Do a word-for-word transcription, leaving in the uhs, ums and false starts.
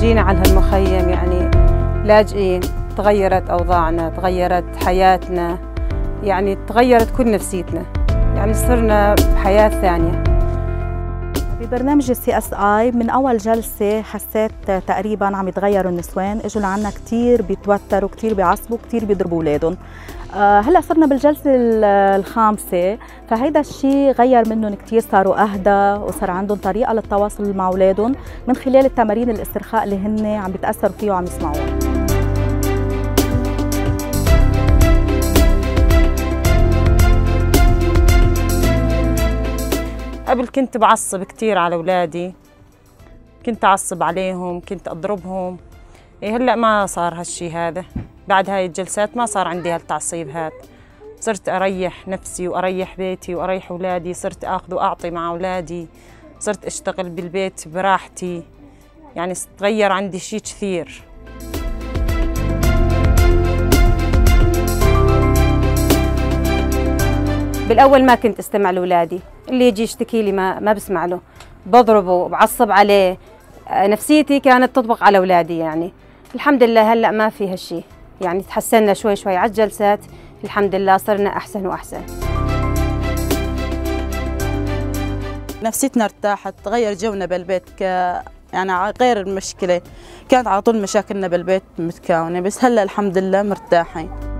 جينا على هالمخيم يعني لاجئين، تغيرت أوضاعنا، تغيرت حياتنا، يعني تغيرت كل نفسيتنا، يعني صرنا بحياة ثانية. ببرنامج السي اس اي من اول جلسه حسيت تقريبا عم يتغيروا النسوان، اجوا لعنا كثير بيتوتروا، كثير بيعصبوا، كثير بيضربوا اولادهم. هلا صرنا بالجلسه الخامسه، فهيدا الشيء غير منهم كثير، صاروا اهدى وصار عندهم طريقه للتواصل مع اولادهم من خلال التمارين الاسترخاء اللي هن عم بيتاثروا فيه وعم يسمعوها. قبل كنت بعصب كتير على أولادي، كنت أعصب عليهم، كنت أضربهم. إيه هلأ ما صار هالشي هذا، بعد هاي الجلسات ما صار عندي هالتعصيب هذا. صرت أريح نفسي وأريح بيتي وأريح أولادي، صرت آخذ وأعطي مع أولادي، صرت أشتغل بالبيت براحتي، يعني تغير عندي شي كثير. بالأول ما كنت استمع لأولادي، اللي يجي يشتكي لي ما ما بسمع له، بضربه بعصب عليه، نفسيتي كانت تطبق على أولادي. يعني الحمد لله هلأ ما في هالشي، يعني تحسنا شوي شوي على الجلسات، الحمد لله صرنا أحسن وأحسن. نفسيتنا ارتاحت، تغير جونا بالبيت، ك يعني غير المشكلة، كانت على طول مشاكلنا بالبيت متكونة، بس هلا الحمد لله مرتاحين.